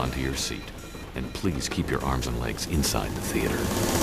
onto your seat. And please keep your arms and legs inside the theater.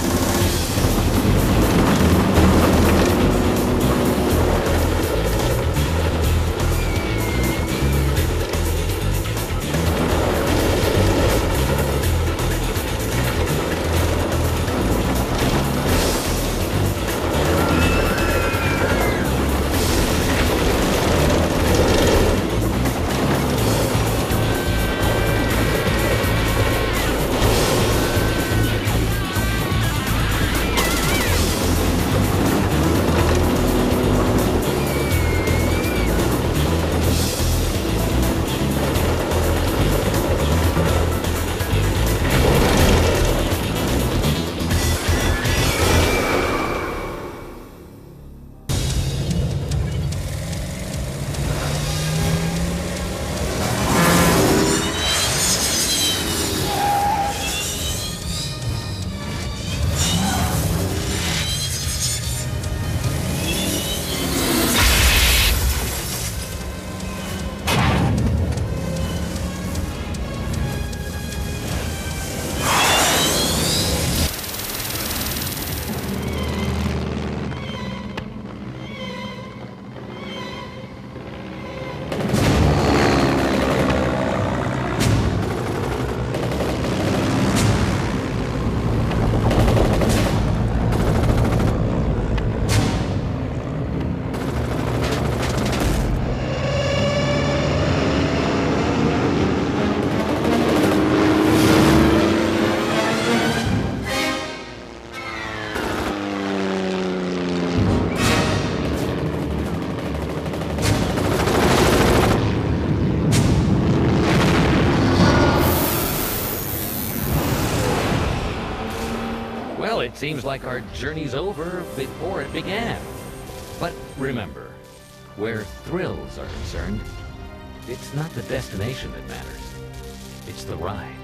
Well, it seems like our journey's over before it began. But remember, where thrills are concerned, it's not the destination that matters. It's the ride.